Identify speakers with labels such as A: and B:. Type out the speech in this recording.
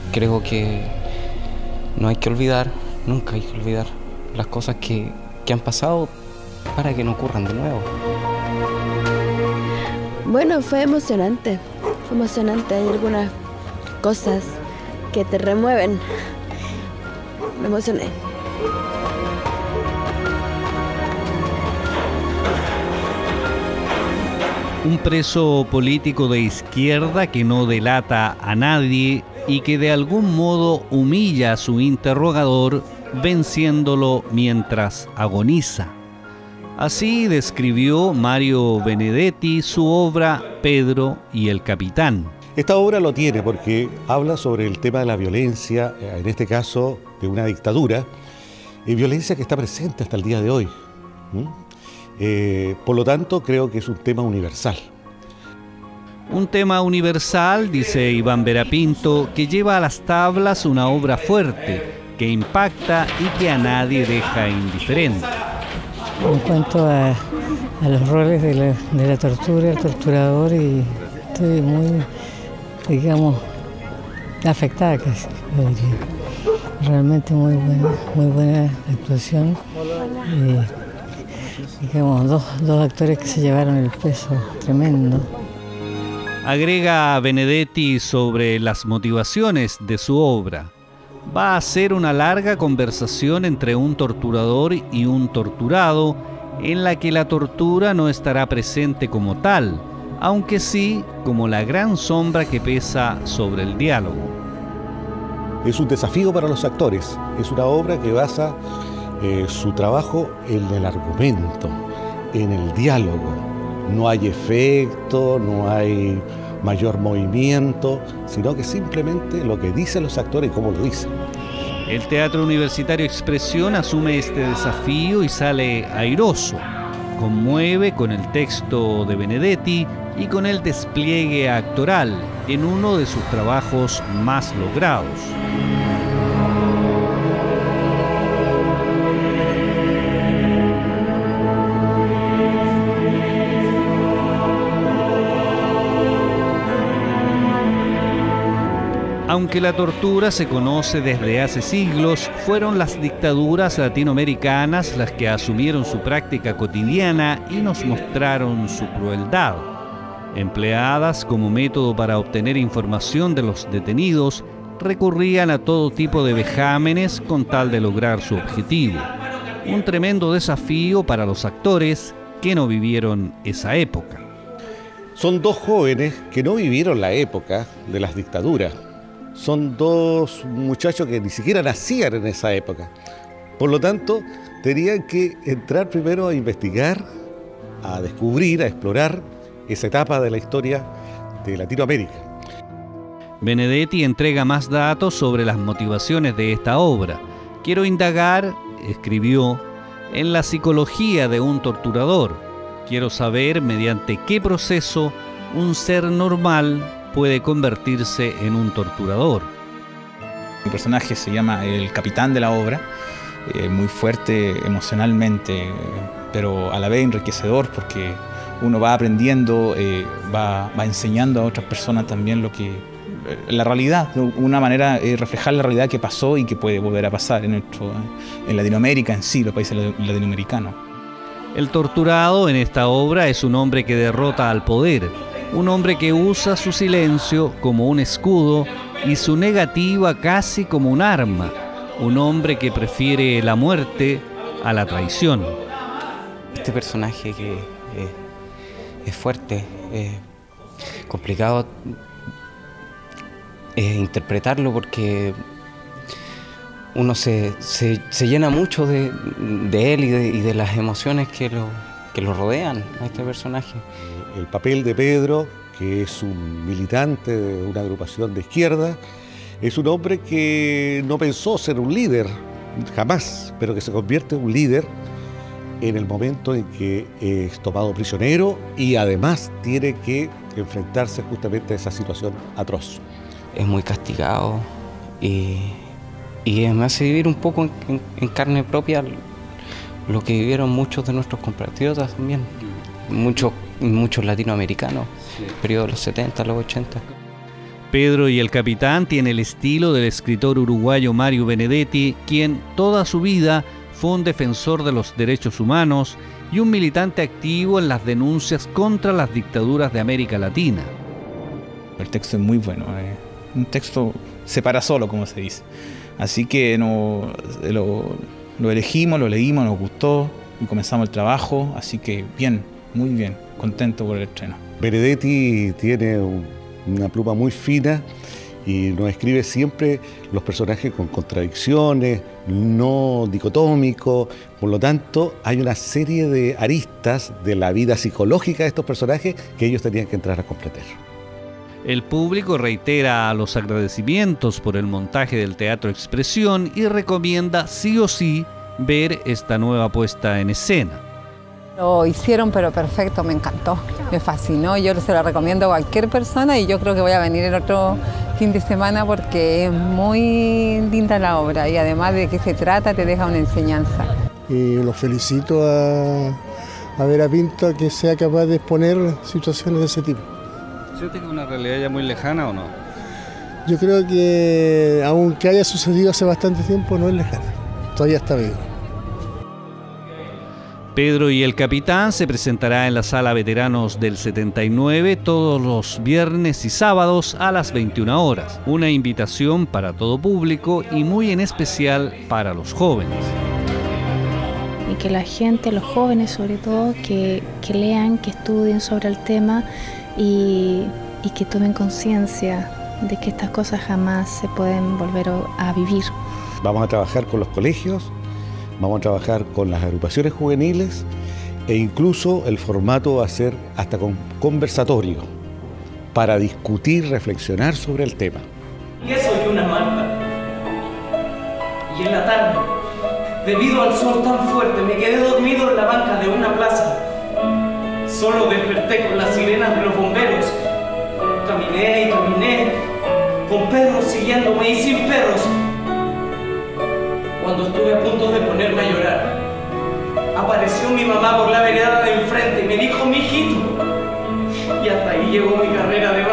A: creo que no hay que olvidar, nunca hay que olvidar las cosas que han pasado para que no ocurran de nuevo.
B: Bueno, fue emocionante, hay algunas cosas que te remueven. Me emocioné.
C: Un preso político de izquierda que no delata a nadie y que de algún modo humilla a su interrogador, venciéndolo mientras agoniza. Así describió Mario Benedetti su obra Pedro y el Capitán.
D: Esta obra lo tiene porque habla sobre el tema de la violencia, en este caso de una dictadura, y violencia que está presente hasta el día de hoy. Por lo tanto, creo que es un tema universal.
C: Un tema universal, dice Iván Verapinto, que lleva a las tablas una obra fuerte, que impacta y que a nadie deja indiferente.
E: En cuanto a los roles de la tortura, el torturador, y estoy muy, digamos, afectada casi, realmente muy buena actuación. Y, digamos, dos actores que se llevaron el peso tremendo.
C: Agrega Benedetti sobre las motivaciones de su obra. Va a ser una larga conversación entre un torturador y un torturado, en la que la tortura no estará presente como tal, aunque sí como la gran sombra que pesa sobre el diálogo.
D: Es un desafío para los actores, es una obra que basa su trabajo en el argumento, en el diálogo. No hay efecto, no hay mayor movimiento, sino que simplemente lo que dicen los actores y cómo lo dicen.
C: El Teatro Universitario Expresión asume este desafío y sale airoso. Conmueve con el texto de Benedetti y con el despliegue actoral en uno de sus trabajos más logrados. Aunque la tortura se conoce desde hace siglos, fueron las dictaduras latinoamericanas las que asumieron su práctica cotidiana y nos mostraron su crueldad. Empleadas como método para obtener información de los detenidos, recurrían a todo tipo de vejámenes con tal de lograr su objetivo. Un tremendo desafío para los actores que no vivieron esa época.
D: Son dos jóvenes que no vivieron la época de las dictaduras. Son dos muchachos que ni siquiera nacían en esa época. Por lo tanto, tenían que entrar primero a investigar, a descubrir, a explorar esa etapa de la historia de Latinoamérica.
C: Benedetti entrega más datos sobre las motivaciones de esta obra. Quiero indagar, escribió, en la psicología de un torturador. Quiero saber mediante qué proceso un ser normal puede convertirse en un torturador.
F: Mi personaje se llama el capitán de la obra, muy fuerte emocionalmente, pero a la vez enriquecedor porque uno va aprendiendo, va enseñando a otras personas también lo que la realidad, una manera de reflejar la realidad que pasó y que puede volver a pasar en Latinoamérica en sí, los países latinoamericanos.
C: El torturado en esta obra es un hombre que derrota al poder, un hombre que usa su silencio como un escudo y su negativa casi como un arma, un hombre que prefiere la muerte a la traición.
A: Este personaje que es fuerte, complicado interpretarlo porque uno se llena mucho de él y de las emociones que lo rodean a este personaje.
D: El papel de Pedro, que es un militante de una agrupación de izquierda, es un hombre que no pensó ser un líder, jamás, pero que se convierte en un líder en el momento en que es tomado prisionero y además tiene que enfrentarse justamente a esa situación atroz.
A: Es muy castigado y me hace vivir un poco en carne propia lo que vivieron muchos de nuestros compatriotas también, muchos latinoamericanos, periodo de los 70, los 80.
C: Pedro y el Capitán tiene el estilo del escritor uruguayo Mario Benedetti, quien toda su vida fue un defensor de los derechos humanos y un militante activo en las denuncias contra las dictaduras de América Latina.
F: El texto es muy bueno, un texto se para solo, como se dice. Así que lo elegimos, lo leímos, nos gustó y comenzamos el trabajo, así que bien, muy bien, contento por el estreno.
D: Benedetti tiene una pluma muy fina y nos escribe siempre los personajes con contradicciones, no dicotómicos. Por lo tanto, hay una serie de aristas de la vida psicológica de estos personajes que ellos tenían que entrar a completar.
C: El público reitera los agradecimientos por el montaje del Teatro Expresión y recomienda sí o sí ver esta nueva puesta en escena.
G: Lo hicieron pero perfecto, me encantó, me fascinó, yo se lo recomiendo a cualquier persona y yo creo que voy a venir el otro fin de semana porque es muy linda la obra y además de qué se trata te deja una enseñanza.
H: Y los felicito a Vera Pinto que sea capaz de exponer situaciones de ese tipo.
C: ¿Siente que es una realidad ya muy lejana o no?
H: Yo creo que aunque haya sucedido hace bastante tiempo, no es lejana, todavía está vivo.
C: Pedro y el Capitán se presentará en la Sala Veteranos del 79 todos los viernes y sábados a las 21 horas. Una invitación para todo público y muy en especial para los jóvenes.
I: Y que la gente, los jóvenes sobre todo, que lean, que estudien sobre el tema y que tomen conciencia de que estas cosas jamás se pueden volver a vivir.
D: Vamos a trabajar con los colegios, vamos a trabajar con las agrupaciones juveniles e incluso el formato va a ser hasta con conversatorio para discutir, reflexionar sobre el tema.
J: Y eso y una manta. Y en la tarde, debido al sol tan fuerte, me quedé dormido en la banca de una plaza. Solo desperté con las sirenas de los bomberos. Caminé y caminé, con perros siguiéndome y sin perros. Cuando estuve a punto de ponerme a llorar, apareció mi mamá por la vereda de enfrente y me dijo, mijito. Y hasta ahí llegó mi carrera de